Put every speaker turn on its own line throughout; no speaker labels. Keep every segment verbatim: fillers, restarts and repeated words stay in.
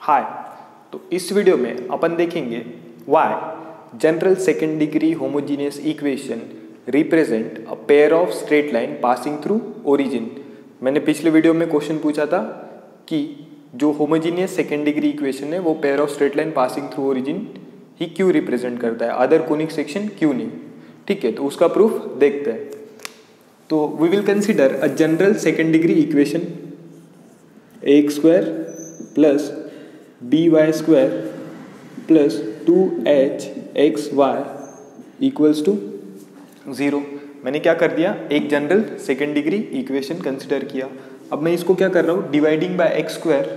हाय, तो इस वीडियो में अपन देखेंगे why general second degree homogeneous equation represent a pair of straight line passing through origin. मैंने पिछले वीडियो में क्वेश्चन पूछा था कि जो होमोजीनियस सेकेंड डिग्री इक्वेशन है वो pair of straight line passing through origin ही क्यों रिप्रेजेंट करता है, अदर कोनिक सेक्शन क्यों नहीं। ठीक है, तो उसका प्रूफ देखते हैं। तो we will consider a general second degree equation a x square plus b y square plus two h x y equals to zero. मैंने क्या कर दिया, एक general second degree equation consider किया। अब मैं इसको क्या कर रहा हूँ, डिवाइडिंग बाय एक्स स्क्वायर,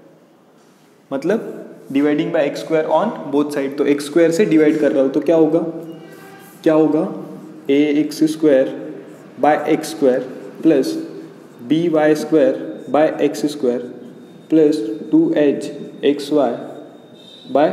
मतलब dividing by x square on both side. तो एक्स स्क्वायर से डिवाइड कर रहा हूँ तो क्या होगा, क्या होगा ए x square by x square plus b y square by x square plus two h x y by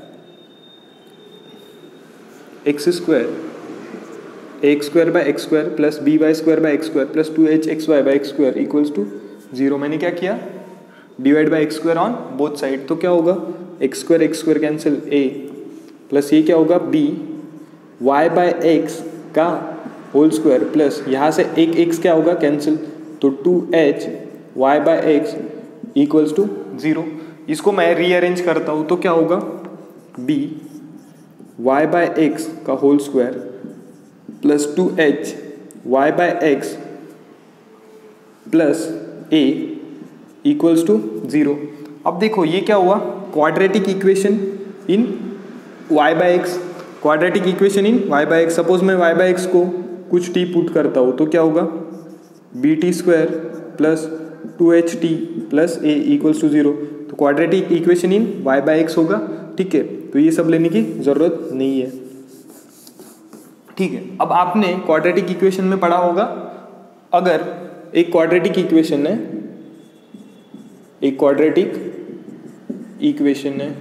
x square, a x square by x square plus b y square by x square plus two h x y by x square equals to zero. मैंने क्या किया, divide by x square on both side. तो क्या होगा, x square x square cancel, a plus ये क्या होगा b y by x का होल स्क्वायर प्लस यहाँ से एक एक्स क्या होगा कैंसिल, तो two h y by x equals to zero. इसको मैं रीअरेंज करता हूँ तो क्या होगा, बी वाई बाय एक्स का whole square plus two h y by x plus a equals to zero. अब देखो ये क्या हुआ, quadratic equation in y by x, quadratic equation in y by x. Suppose मैं वाई बाय एक्स को कुछ t put करता हूँ तो क्या होगा, b t square plus two h t plus a equals to zero. तो quadratic equation in y by x होगा। ठीक है, तो ये सब लेने की ज़रूरत नहीं है। ठीक है, अब आपने क्वाड्रेटिक इक्वेशन में पढ़ा होगा, अगर एक क्वाड्रेटिक इक्वेशन है, एक क्वाड्रेटिक इक्वेशन है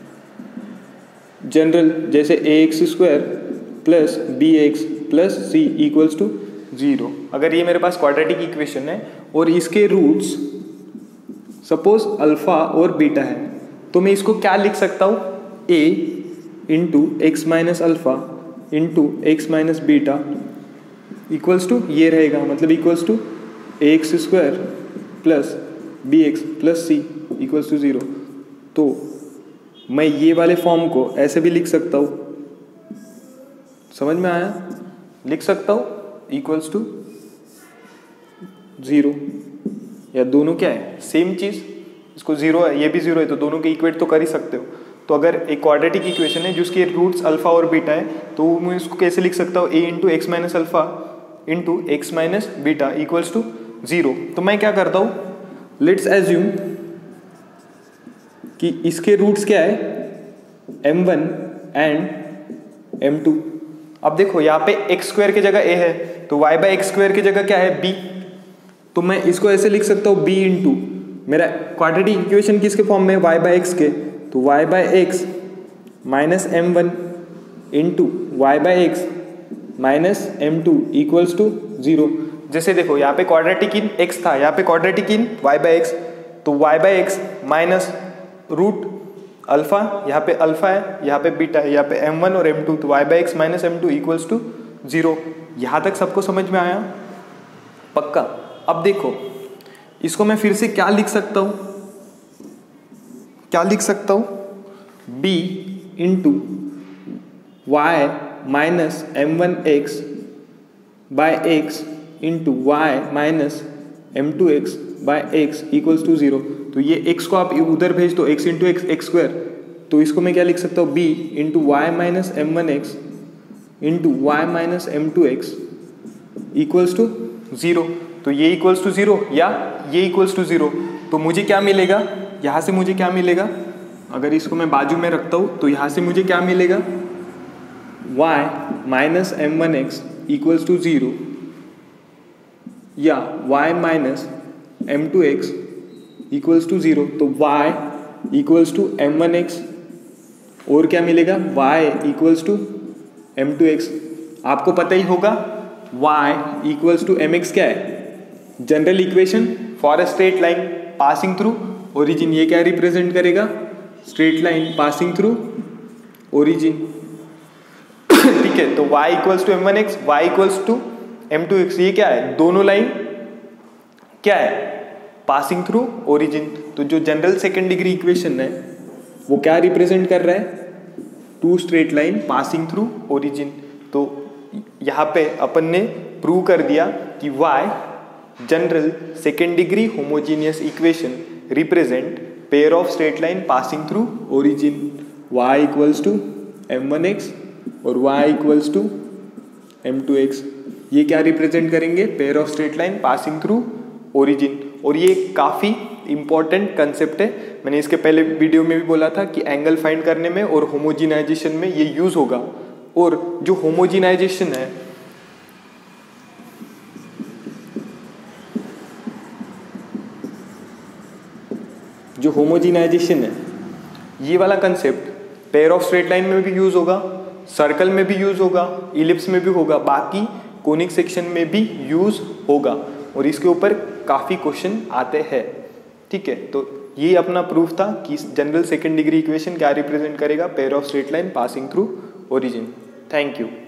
जनरल, जैसे a x square plus b x plus c equals to zero. अगर ये मेरे पास क्वाड्रेटिक इक्वेशन है और इसके रूट्स सपोज अल्फा और बीटा है, तो मैं इसको क्या लिख सकता हूँ, a into x minus alpha into x minus beta equals to ये रहेगा, मतलब equals to a x square plus b x plus c equals to zero. तो मैं ये वाले फॉर्म को ऐसे भी लिख सकता हूँ, समझ में आया, लिख सकता हूँ इक्वल्स टू ज़ीरो, या दोनों क्या है सेम चीज़, इसको ज़ीरो है ये भी ज़ीरो है, तो दोनों के इक्वेट तो कर ही सकते हो। तो अगर एक क्वाड्रेटिक इक्वेशन है जिसके रूट्स अल्फा और बीटा है, तो मैं इसको कैसे लिख सकता हूँ, a into x minus alpha into x minus beta equals to zero. तो मैं क्या करता हूँ, लेट्स एज्यूम कि इसके रूट्स क्या है, m one and m two. अब देखो यहाँ पे एक्स स्क्वायर की जगह ए है, तो वाई बाय एक्स स्क्वायर की जगह क्या है, बी। तो मैं इसको ऐसे लिख सकता हूँ, बी इंटू मेरा क्वाड्रेटिक इक्वेशन किसके फॉर्म में, वाई बाय एक्स के, तो y by x minus m one into y by x minus m two equals to zero. जैसे देखो यहाँ पे क्वाड्रेटिक इन एक्स था, यहाँ पे quadratic in y by x, तो y by x minus root alpha, यहाँ पे अल्फा है, यहाँ पे बीटा है, यहाँ पे एम वन और एम टू, तो y by x minus m two equals to zero. यहाँ तक सबको समझ में आया, पक्का। अब देखो इसको मैं फिर से क्या लिख सकता हूँ, क्या लिख सकता हूँ, b into y minus m one x by x into y minus m two x by x equals to zero. तो ये x को आप उधर भेज दो, x into x x square, तो इसको मैं क्या लिख सकता हूँ, b into y minus m one x into y minus m two x equals to zero. तो ये इक्वल्स टू ज़ीरो या ये इक्वल्स टू ज़ीरो। तो मुझे क्या मिलेगा, यहाँ से मुझे क्या मिलेगा, अगर इसको मैं बाजू में रखता हूँ तो यहाँ से मुझे क्या मिलेगा, y minus m one x equals to zero या y minus m two x equals to zero. तो y equals to m one x और क्या मिलेगा, y equals to m two x. आपको पता ही होगा y equals to m x क्या है, general equation for a straight line passing through origin ये क्या रिप्रेजेंट करेगा, straight line passing through origin. ठीक है, तो y equals to m one x, y equals to m two x, ये क्या है, दोनों लाइन क्या है, पासिंग थ्रू ओरिजिन। तो जो जनरल सेकेंड डिग्री इक्वेशन है वो क्या रिप्रेजेंट कर रहा है, two straight line passing through origin. तो यहाँ पे अपन ने प्रूव कर दिया कि y general second degree homogeneous equation represent pair of straight line passing through origin. y equals to m one x और y equals to m two x, ये क्या रिप्रेजेंट करेंगे, pair of straight line passing through origin. और ये काफ़ी important concept है, मैंने इसके पहले वीडियो में भी बोला था कि एंगल फाइंड करने में और होमोजिनाइजेशन में ये यूज होगा। और जो होमोजिनाइजेशन है, जो होमोजिनाइजेशन है ये वाला concept pair of straight line में भी यूज होगा, सर्कल में भी यूज होगा, इलिप्स में भी होगा, बाकी कोनिक सेक्शन में भी यूज होगा और इसके ऊपर काफ़ी क्वेश्चन आते हैं। ठीक है, तो ये अपना प्रूफ था कि जनरल सेकेंड डिग्री इक्वेशन क्या रिप्रेजेंट करेगा, pair of straight line passing through origin. Thank you.